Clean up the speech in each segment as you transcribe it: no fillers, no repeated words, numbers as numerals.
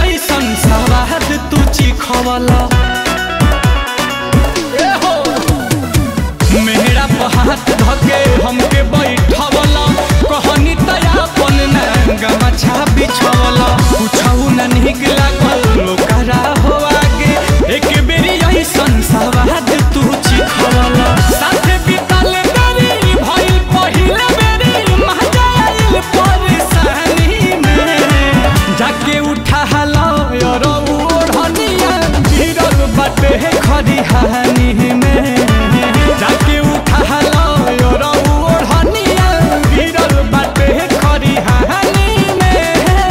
ऐसन सवाद तू चिखवला मेहरा हाथ धके हमके बैठवला कहनी तयापन न गमछा बिछवला कुछऊ न निक लागल ओकरा हो आगे एक बेरी ऐसन सवाद तू चिखवला साथे बितल बेरी भइल पहिल बेरी मजा आइल परेशानी में जाके उठाला और ओढ़निया गिरल बाटे खरिहानी में जाके उठाला और ओढ़निया गिरल बाटे खरिहानी में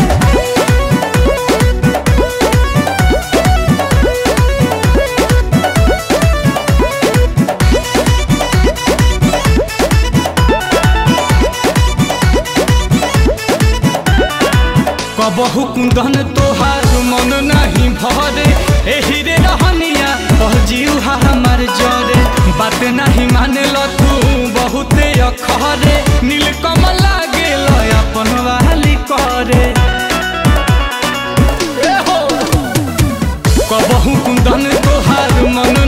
कबहु कुंदन तोहार मन नहीं भरे एही रे रहनिया जीव हमार जरे बात नहीं माने ल तू बहुते अखरे नीलकमल लागे अपन वाली करे कबहु कुंदन तोहार मन